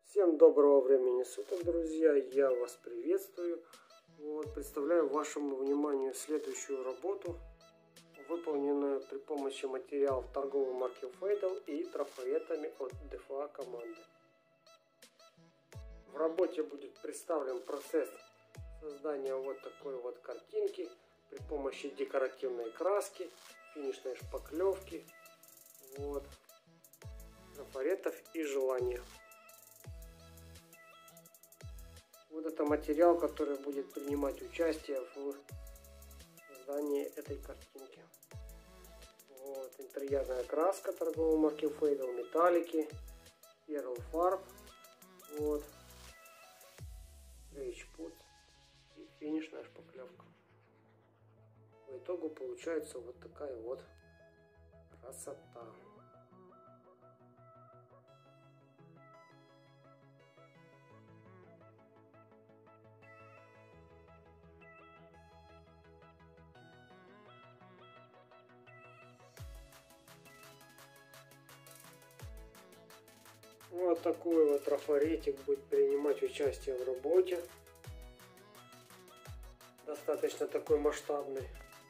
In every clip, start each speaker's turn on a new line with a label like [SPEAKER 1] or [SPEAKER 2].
[SPEAKER 1] Всем доброго времени суток, друзья! Я вас приветствую. Представляю вашему вниманию следующую работу, выполненную при помощи материалов торговой марки Faidal и трафаретами от DFA команды. В работе будет представлен процесс создания вот такой вот картинки при помощи декоративной краски, финишной шпаклевки, трафаретов и желания. Вот это материал, который будет принимать участие в создании этой картинки. Интерьерная краска торговой марки Faidal, металлики, Perl фарб, H-пут и финишная шпаклевка. В итогу получается вот такая вот красота. Вот такой вот трафаретик будет принимать участие в работе. Достаточно такой масштабный.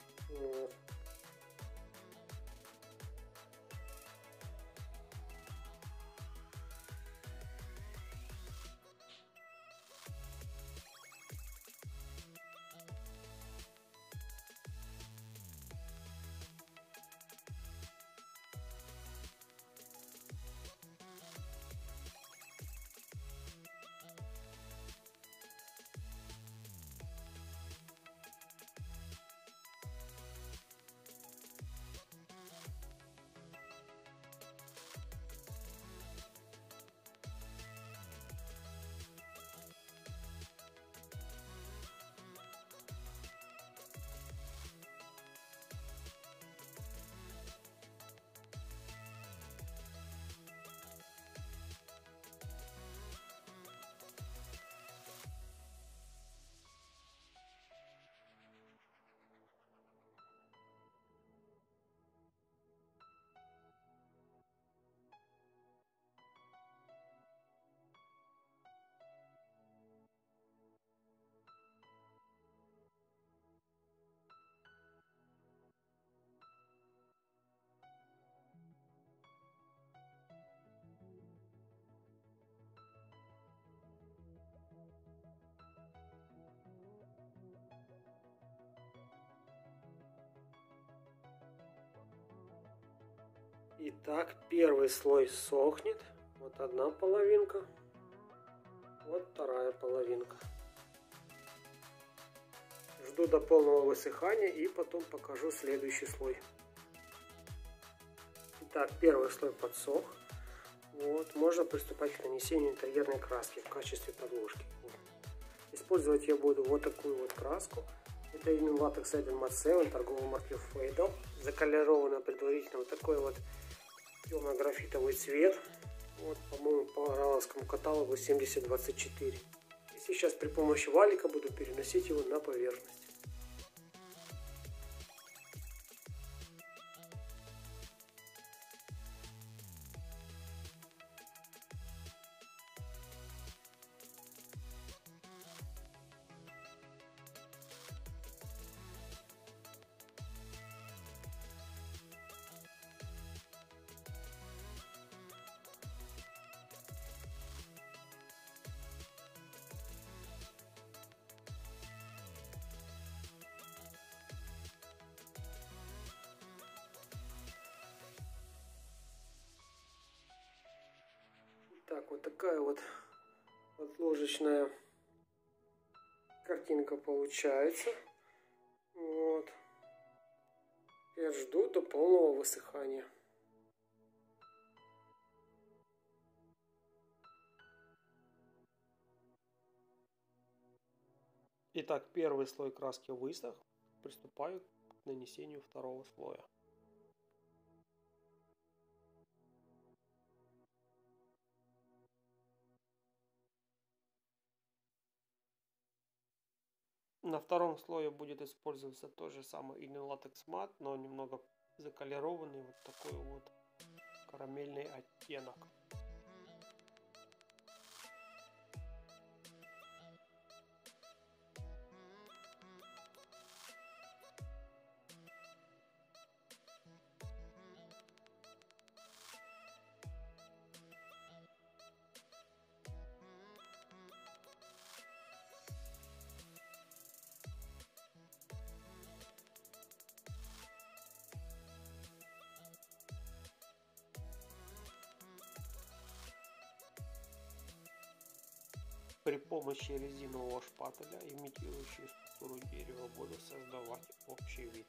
[SPEAKER 1] Итак, первый слой сохнет. Вот одна половинка. Вот вторая половинка. Жду до полного высыхания и потом покажу следующий слой. Итак, первый слой подсох. Можно приступать к нанесению интерьерной краски в качестве подложки. Использовать я буду вот такую вот краску. Это именно латекс Matte 7 торговой марки Faidal. Заколерованная предварительно вот такой вот темно-графитовый цвет. По-моему, по равовскому каталогу 7024. И сейчас при помощи валика буду переносить его на поверхность. Так, вот такая вот подложечная картинка получается. Я жду до полного высыхания. Итак, первый слой краски высох. Приступаю к нанесению второго слоя. На втором слое будет использоваться тот же самый латекс Matte, но немного заколерованный, вот такой вот карамельный оттенок.
[SPEAKER 2] При помощи резинового шпателя, имитирующего структуру дерева, буду создавать общий вид.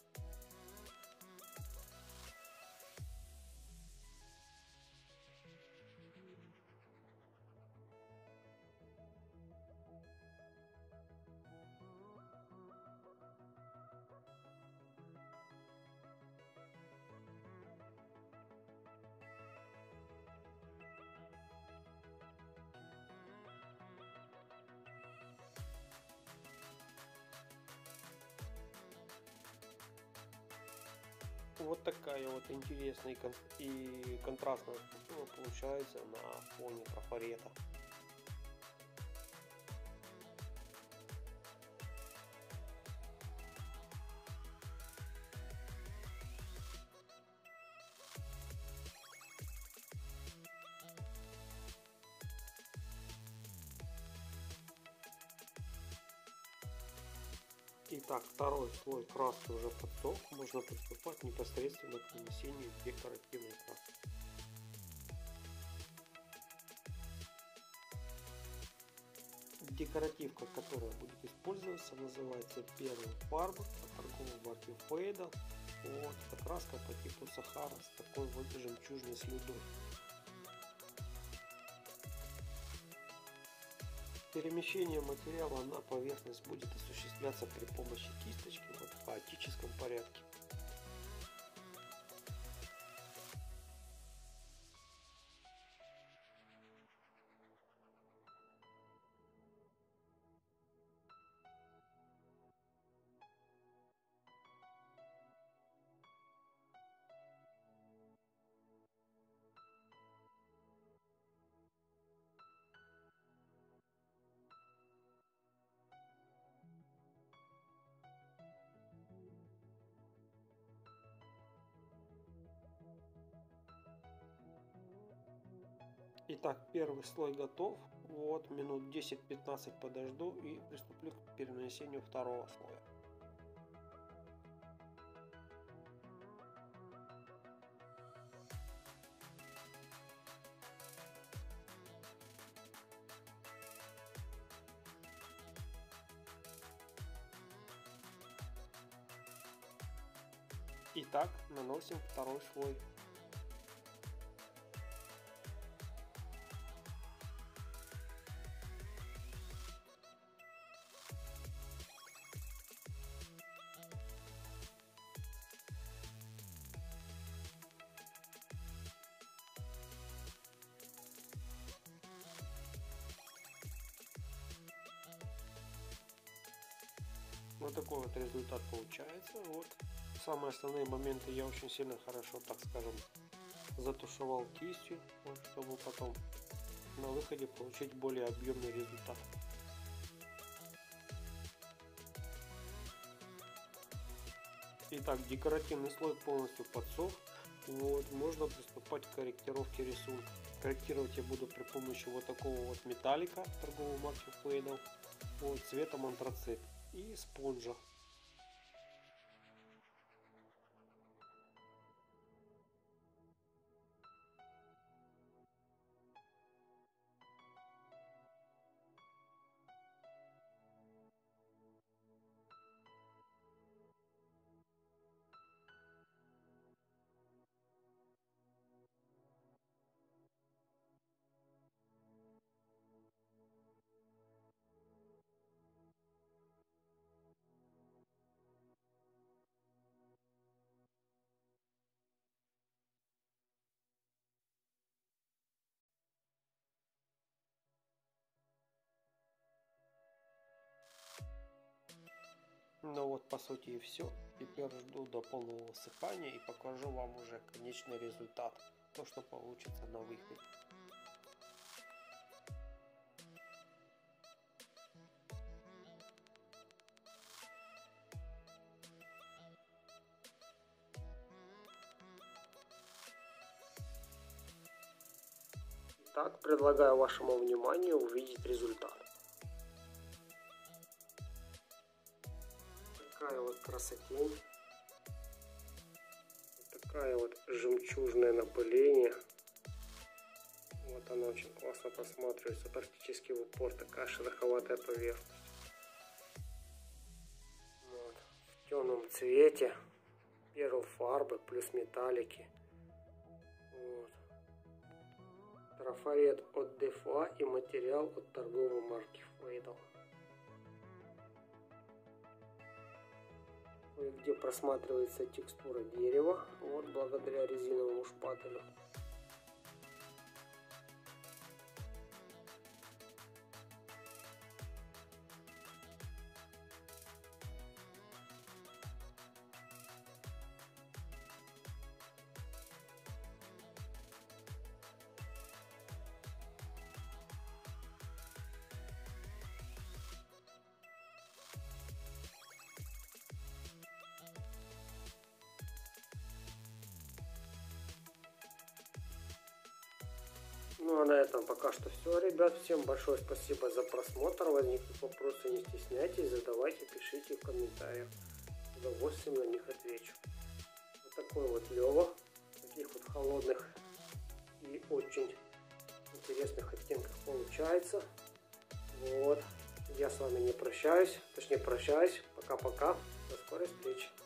[SPEAKER 2] Вот такая вот интересная и контрастная структура получается на фоне трафарета. Итак, второй слой краски уже подсох, можно приступать непосредственно к нанесению декоративной краски. Декоративка, которая будет использоваться, называется первая фарба от торговой марки Фейдал. Вот, это краска по типу Сахара с такой вот жемчужной слюдой. Перемещение материала на поверхность будет осуществляться при помощи кисточки в хаотическом порядке. Итак, первый слой готов. Вот, минут 10-15 подожду и приступлю к перенесению второго слоя. Итак, наносим второй слой. Вот такой вот результат получается. Вот самые основные моменты я очень сильно хорошо, так скажем, затушевал кистью, вот, чтобы потом на выходе получить более объемный результат. Итак, декоративный слой полностью подсох. Вот, можно приступать к корректировке рисунка. Корректировать я буду при помощи вот такого вот металлика торговой марки Фейдал, вот, цветом антрацит и спонжа. Ну вот, по сути, и все. Теперь жду до полного высыхания и покажу вам уже конечный результат, то, что получится на выходе. Итак, предлагаю вашему вниманию увидеть результат. Такая вот красотень. Такая вот жемчужное напыление.
[SPEAKER 1] Вот она очень классно просматривается, практически в упор, такая шероховатая поверхность. Вот. В темном цвете, перл фарбы плюс металлики. Вот. Трафарет от Дефа и материал от торговой марки Фейдл. Кое-где просматривается текстура дерева, вот благодаря резиновому шпателю. Ну а на этом пока что все, ребят. Всем большое спасибо за просмотр. Возникнут вопросы, не стесняйтесь, задавайте, пишите в комментариях. С удовольствием на них отвечу. Вот такой вот Лева. Таких вот холодных и очень интересных оттенков получается. Вот. Я с вами не прощаюсь. Точнее прощаюсь. Пока-пока. До скорой встречи.